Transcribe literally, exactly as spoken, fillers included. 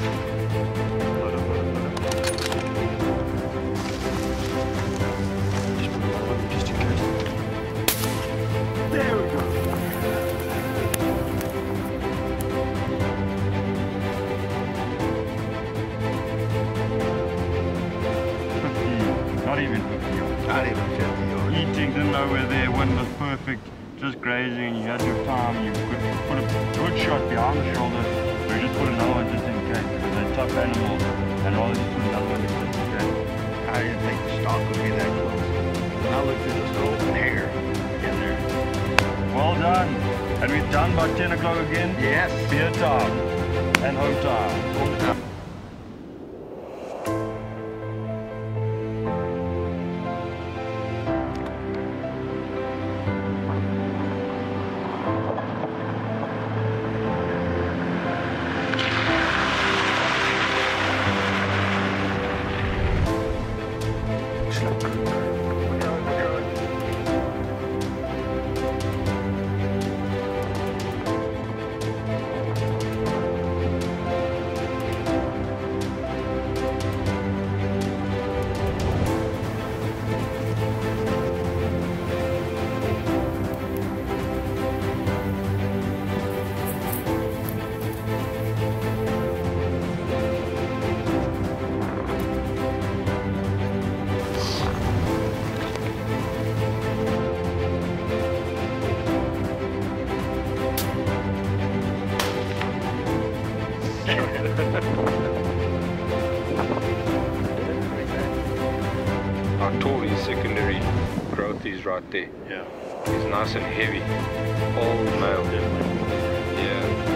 Not even fifty yards. Not even fifty yards. Eating, didn't know where their wind was perfect, just grazing, and you had your time, you could put a good shot behind the shoulder, or you just put another one just in case, because they're tough animals, and rather just put another one just in case. I didn't think the stock would be that close. When I looked through the scope and hair in there. Well done. And we're done by ten o'clock again? Yes. Beer time. And home time. Home time. Our tall is secondary growth is right there. Yeah. It's nice and heavy. All male. Definitely. Yeah.